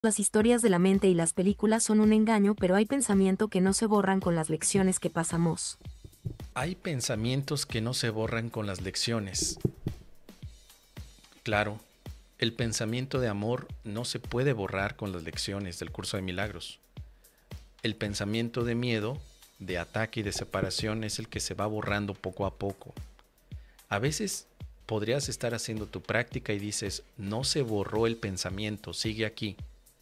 Las historias de la mente y las películas son un engaño, pero hay pensamiento que no se borran con las lecciones que pasamos. Hay pensamientos que no se borran con las lecciones. Claro, el pensamiento de amor no se puede borrar con las lecciones del curso de milagros. El pensamiento de miedo, de ataque y de separación es el que se va borrando poco a poco. A veces podrías estar haciendo tu práctica y dices, no se borró el pensamiento, sigue aquí.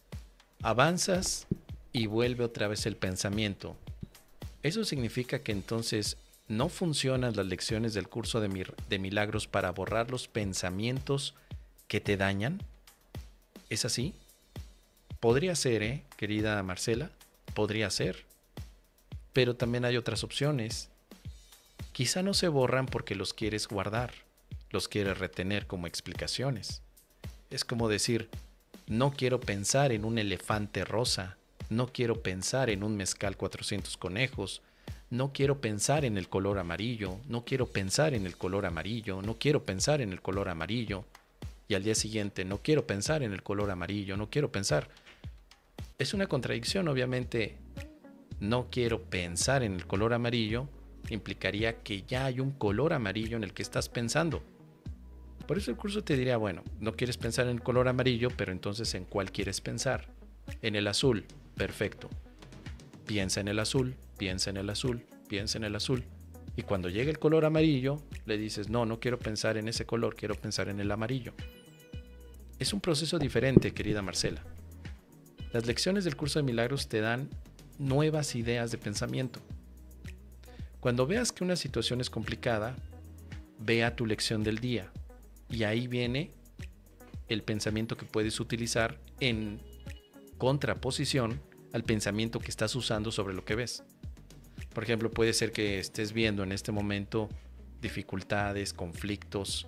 Avanzas y vuelve otra vez el pensamiento. Eso significa que entonces no funcionan las lecciones del curso de milagros para borrar los pensamientos que te dañan. ¿Es así? Podría ser, querida Marcela, podría ser. Pero también hay otras opciones. Quizá no se borran porque los quieres guardar, los quieres retener como explicaciones. Es como decir, no quiero pensar en un elefante rosa, no quiero pensar en un mezcal 400 conejos, no quiero pensar en el color amarillo, no quiero pensar en el color amarillo, no quiero pensar en el color amarillo. Y al día siguiente, no quiero pensar en el color amarillo, no quiero pensar. Es una contradicción, obviamente. No quiero pensar en el color amarillo implicaría que ya hay un color amarillo en el que estás pensando. Por eso el curso te diría, bueno, no quieres pensar en el color amarillo, pero entonces ¿en cuál quieres pensar? En el azul, perfecto. Piensa en el azul, piensa en el azul, piensa en el azul. Y cuando llegue el color amarillo, le dices, no, no quiero pensar en ese color, quiero pensar en el amarillo. Es un proceso diferente, querida Marcela. Las lecciones del curso de milagros te dan nuevas ideas de pensamiento. Cuando veas que una situación es complicada, vea tu lección del día y ahí viene el pensamiento que puedes utilizar en contraposición al pensamiento que estás usando sobre lo que ves. Por ejemplo, puede ser que estés viendo en este momento dificultades, conflictos,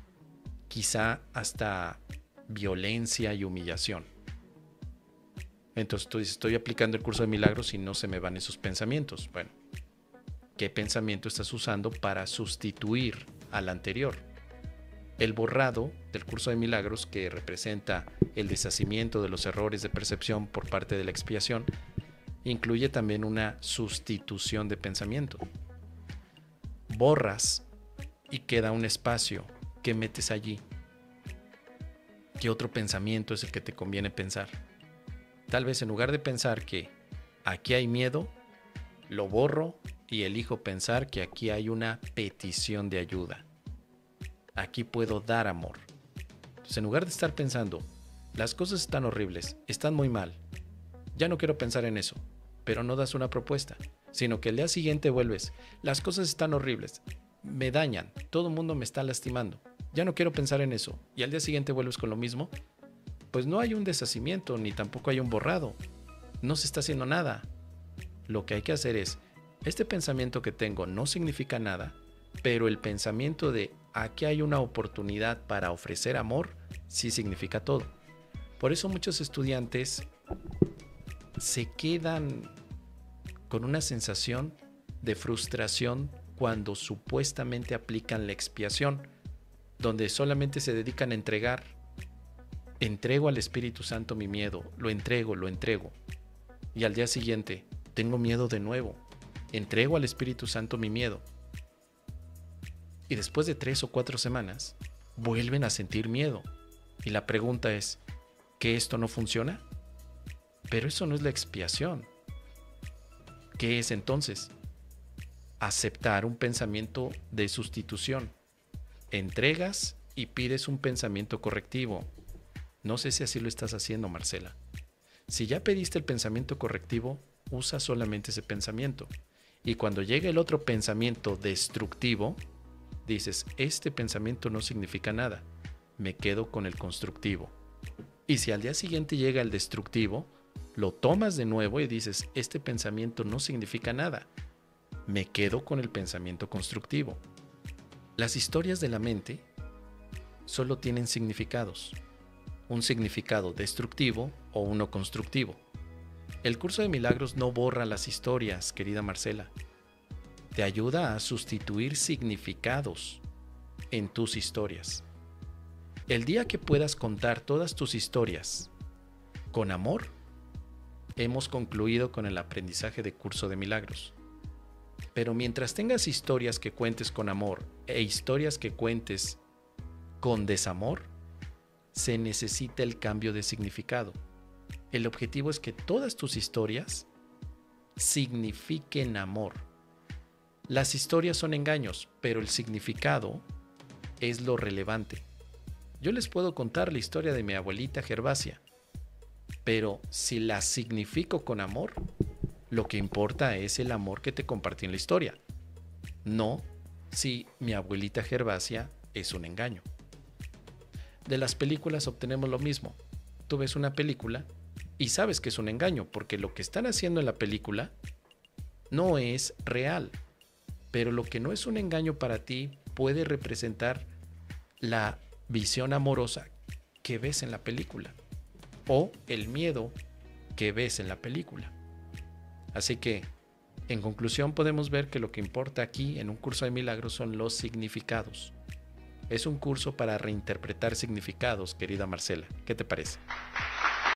quizá hasta violencia y humillación. Entonces tú dices, estoy aplicando el curso de milagros y no se me van esos pensamientos. Bueno, ¿qué pensamiento estás usando para sustituir al anterior? El borrado del curso de milagros, que representa el deshacimiento de los errores de percepción por parte de la expiación, incluye también una sustitución de pensamiento. Borras y queda un espacio. ¿Qué metes allí? ¿Qué otro pensamiento es el que te conviene pensar? Tal vez en lugar de pensar que aquí hay miedo, lo borro y elijo pensar que aquí hay una petición de ayuda. Aquí puedo dar amor. Entonces, en lugar de estar pensando, las cosas están horribles, están muy mal, ya no quiero pensar en eso, pero no das una propuesta, sino que el día siguiente vuelves, las cosas están horribles, me dañan, todo el mundo me está lastimando, ya no quiero pensar en eso, y al día siguiente vuelves con lo mismo, pues no hay un deshacimiento ni tampoco hay un borrado, no se está haciendo nada. Lo que hay que hacer es, este pensamiento que tengo no significa nada, pero el pensamiento de aquí hay una oportunidad para ofrecer amor sí significa todo. Por eso muchos estudiantes se quedan con una sensación de frustración cuando supuestamente aplican la expiación, donde solamente se dedican a entregar. Entrego al Espíritu Santo mi miedo, lo entrego. Y al día siguiente, tengo miedo de nuevo. Entrego al Espíritu Santo mi miedo. Y después de 3 o 4 semanas, vuelven a sentir miedo. Y la pregunta es, ¿que esto no funciona? Pero eso no es la expiación. ¿Qué es entonces? Aceptar un pensamiento de sustitución. Entregas y pides un pensamiento correctivo. No sé si así lo estás haciendo, Marcela. Si ya pediste el pensamiento correctivo, usa solamente ese pensamiento. Y cuando llegue el otro pensamiento destructivo, dices, este pensamiento no significa nada, me quedo con el constructivo. Y si al día siguiente llega el destructivo, lo tomas de nuevo y dices, este pensamiento no significa nada, me quedo con el pensamiento constructivo. Las historias de la mente solo tienen significados, un significado destructivo o uno constructivo. El curso de milagros no borra las historias, querida Marcela. Te ayuda a sustituir significados en tus historias. El día que puedas contar todas tus historias con amor, hemos concluido con el aprendizaje de Curso de Milagros. Pero mientras tengas historias que cuentes con amor e historias que cuentes con desamor, se necesita el cambio de significado. El objetivo es que todas tus historias signifiquen amor. Las historias son engaños, pero el significado es lo relevante. Yo les puedo contar la historia de mi abuelita Gervasia, pero si la significo con amor, lo que importa es el amor que te compartí en la historia, no si mi abuelita Gervasia es un engaño. De las películas obtenemos lo mismo. Tú ves una película y sabes que es un engaño, porque lo que están haciendo en la película no es real. Pero lo que no es un engaño para ti puede representar la visión amorosa que ves en la película o el miedo que ves en la película. Así que, en conclusión, podemos ver que lo que importa aquí en un curso de milagros son los significados. Es un curso para reinterpretar significados, querida Marcela. ¿Qué te parece?